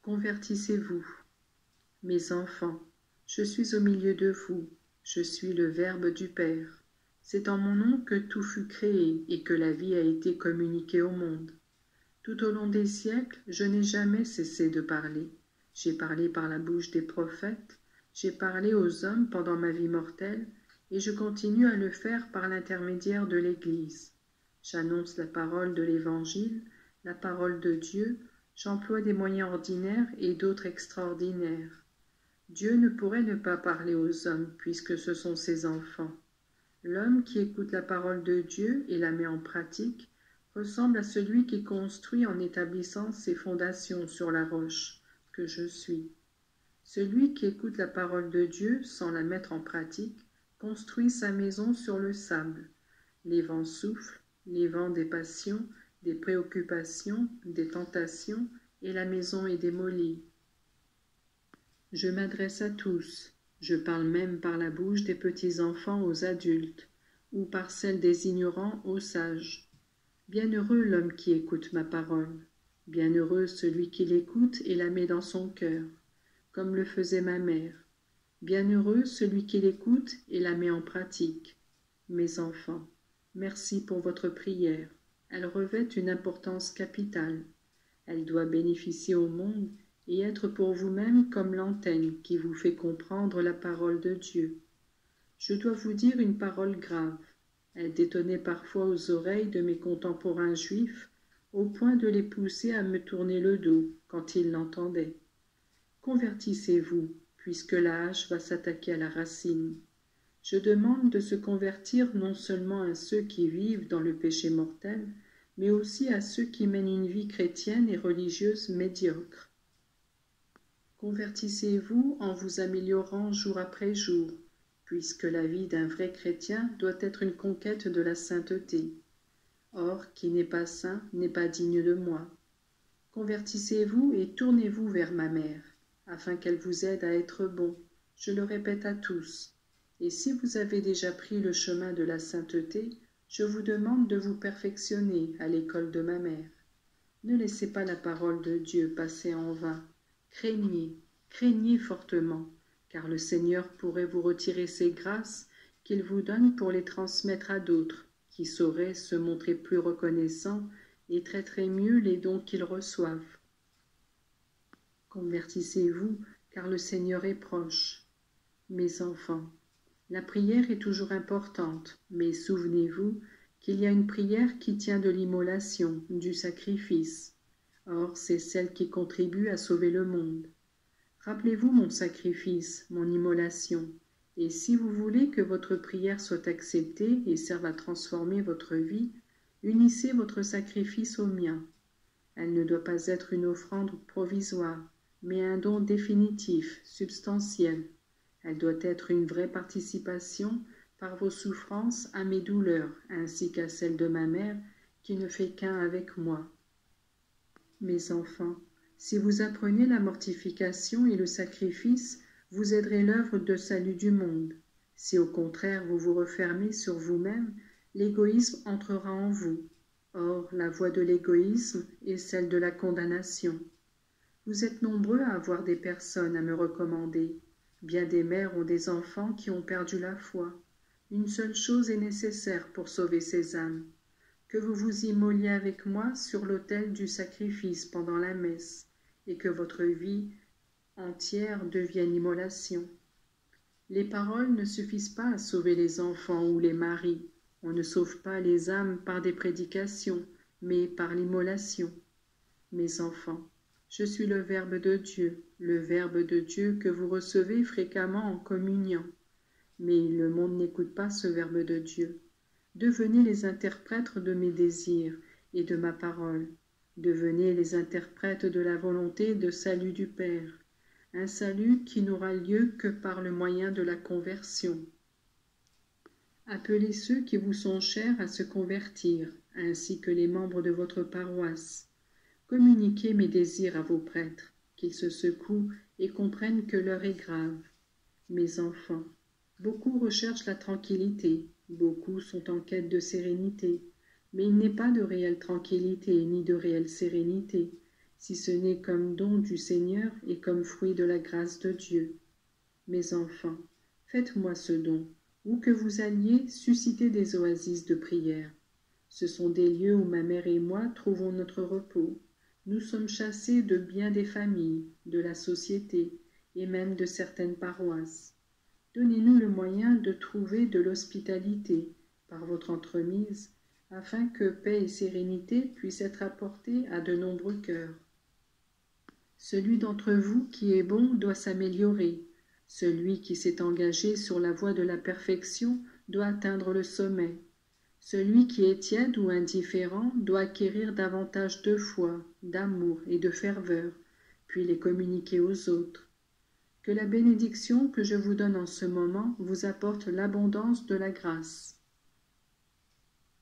Convertissez-vous. Mes enfants, je suis au milieu de vous, je suis le Verbe du Père. C'est en mon nom que tout fut créé et que la vie a été communiquée au monde. Tout au long des siècles, je n'ai jamais cessé de parler. J'ai parlé par la bouche des prophètes, j'ai parlé aux hommes pendant ma vie mortelle, et je continue à le faire par l'intermédiaire de l'Église. J'annonce la parole de l'Évangile, la parole de Dieu, j'emploie des moyens ordinaires et d'autres extraordinaires. Dieu ne pourrait ne pas parler aux hommes, puisque ce sont ses enfants. L'homme qui écoute la parole de Dieu et la met en pratique ressemble à celui qui construit en établissant ses fondations sur la roche, que je suis. Celui qui écoute la parole de Dieu sans la mettre en pratique construit sa maison sur le sable. Les vents soufflent, les vents des passions, des préoccupations, des tentations, et la maison est démolie. Je m'adresse à tous, je parle même par la bouche des petits-enfants aux adultes, ou par celle des ignorants aux sages. Bienheureux l'homme qui écoute ma parole, bienheureux celui qui l'écoute et la met dans son cœur, comme le faisait ma mère. Bienheureux celui qui l'écoute et la met en pratique. Mes enfants, merci pour votre prière. Elle revêt une importance capitale. Elle doit bénéficier au monde et être pour vous-même comme l'antenne qui vous fait comprendre la parole de Dieu. Je dois vous dire une parole grave. Elle détonnait parfois aux oreilles de mes contemporains juifs, au point de les pousser à me tourner le dos quand ils l'entendaient. Convertissez-vous, puisque la hache va s'attaquer à la racine. Je demande de se convertir non seulement à ceux qui vivent dans le péché mortel, mais aussi à ceux qui mènent une vie chrétienne et religieuse médiocre. Convertissez-vous en vous améliorant jour après jour, puisque la vie d'un vrai chrétien doit être une conquête de la sainteté. Or, qui n'est pas saint n'est pas digne de moi. Convertissez-vous et tournez-vous vers ma mère, afin qu'elle vous aide à être bon. Je le répète à tous. Et si vous avez déjà pris le chemin de la sainteté, je vous demande de vous perfectionner à l'école de ma mère. Ne laissez pas la parole de Dieu passer en vain. Craignez, craignez fortement, car le Seigneur pourrait vous retirer ces grâces qu'il vous donne pour les transmettre à d'autres, qui sauraient se montrer plus reconnaissants et traiteraient mieux les dons qu'ils reçoivent. Convertissez-vous, car le Seigneur est proche. Mes enfants, la prière est toujours importante, mais souvenez-vous qu'il y a une prière qui tient de l'immolation, du sacrifice. Or, c'est celle qui contribue à sauver le monde. Rappelez-vous mon sacrifice, mon immolation, et si vous voulez que votre prière soit acceptée et serve à transformer votre vie, unissez votre sacrifice au mien. Elle ne doit pas être une offrande provisoire, mais un don définitif, substantiel. Elle doit être une vraie participation par vos souffrances à mes douleurs, ainsi qu'à celles de ma mère, qui ne fait qu'un avec moi. Mes enfants, si vous apprenez la mortification et le sacrifice, vous aiderez l'œuvre de salut du monde. Si au contraire vous vous refermez sur vous-même, l'égoïsme entrera en vous. Or, la voie de l'égoïsme est celle de la condamnation. Vous êtes nombreux à avoir des personnes à me recommander. Bien des mères ont des enfants qui ont perdu la foi. Une seule chose est nécessaire pour sauver ces âmes. Que vous vous immoliez avec moi sur l'autel du sacrifice pendant la messe, et que votre vie entière devienne immolation. Les paroles ne suffisent pas à sauver les enfants ou les maris. On ne sauve pas les âmes par des prédications, mais par l'immolation. Mes enfants, je suis le Verbe de Dieu que vous recevez fréquemment en communion. Mais le monde n'écoute pas ce Verbe de Dieu. Devenez les interprètes de mes désirs et de ma parole. Devenez les interprètes de la volonté de salut du Père, un salut qui n'aura lieu que par le moyen de la conversion. Appelez ceux qui vous sont chers à se convertir, ainsi que les membres de votre paroisse. Communiquez mes désirs à vos prêtres, qu'ils se secouent et comprennent que l'heure est grave. Mes enfants, beaucoup recherchent la tranquillité, beaucoup sont en quête de sérénité, mais il n'est pas de réelle tranquillité ni de réelle sérénité, si ce n'est comme don du Seigneur et comme fruit de la grâce de Dieu. Mes enfants, faites-moi ce don, où que vous alliez, suscitez des oasis de prière. Ce sont des lieux où ma mère et moi trouvons notre repos. Nous sommes chassés de bien des familles, de la société, et même de certaines paroisses. Donnez-nous le moyen de trouver de l'hospitalité, par votre entremise, afin que paix et sérénité puissent être apportées à de nombreux cœurs. Celui d'entre vous qui est bon doit s'améliorer. Celui qui s'est engagé sur la voie de la perfection doit atteindre le sommet. Celui qui est tiède ou indifférent doit acquérir davantage de foi, d'amour et de ferveur, puis les communiquer aux autres. Que la bénédiction que je vous donne en ce moment vous apporte l'abondance de la grâce.